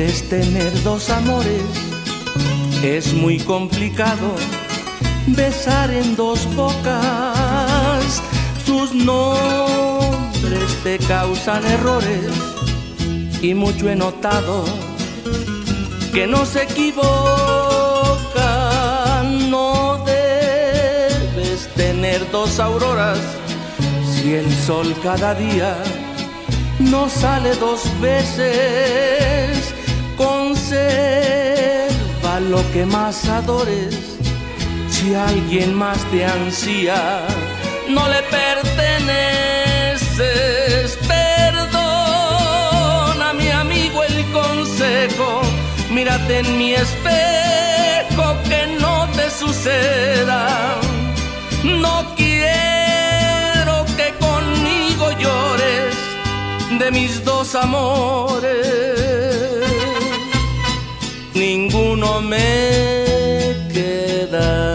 debes tener dos amores. Es muy complicado besar en dos bocas. Sus nombres te causan errores y mucho he notado que no se equivocan. No debes tener dos auroras si el sol cada día no sale dos veces. Conserva lo que más adores. Si alguien más te ansía, no le perteneces. Perdona, mi amigo, el consejo. Mírate en mi espejo, que no te suceda. No quiero que conmigo llores de mis dos amores. Ninguno me queda.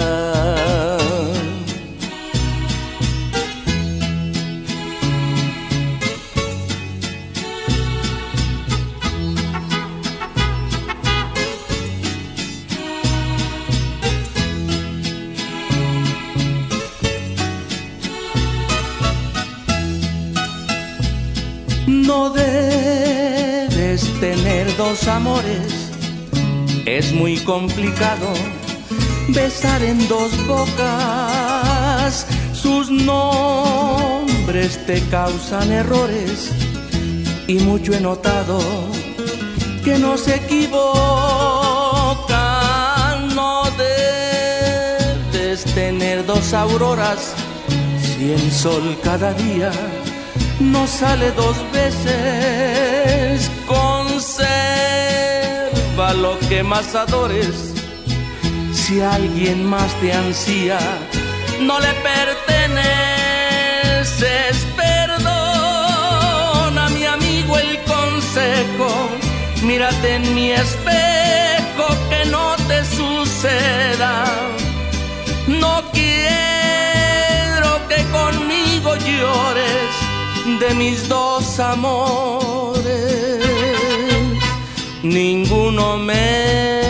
No debes tener dos amores. Es muy complicado besar en dos bocas. Sus nombres te causan errores y mucho he notado que no se equivocan. No debes tener dos auroras si el sol cada día no sale dos veces. Conserva lo que más adores. Si alguien más te ansía, no le perteneces. Perdona, mi amigo, el consejo. Mírate en mi espejo, que no te suceda. No quiero que conmigo llores de mis dos amores. Ninguno me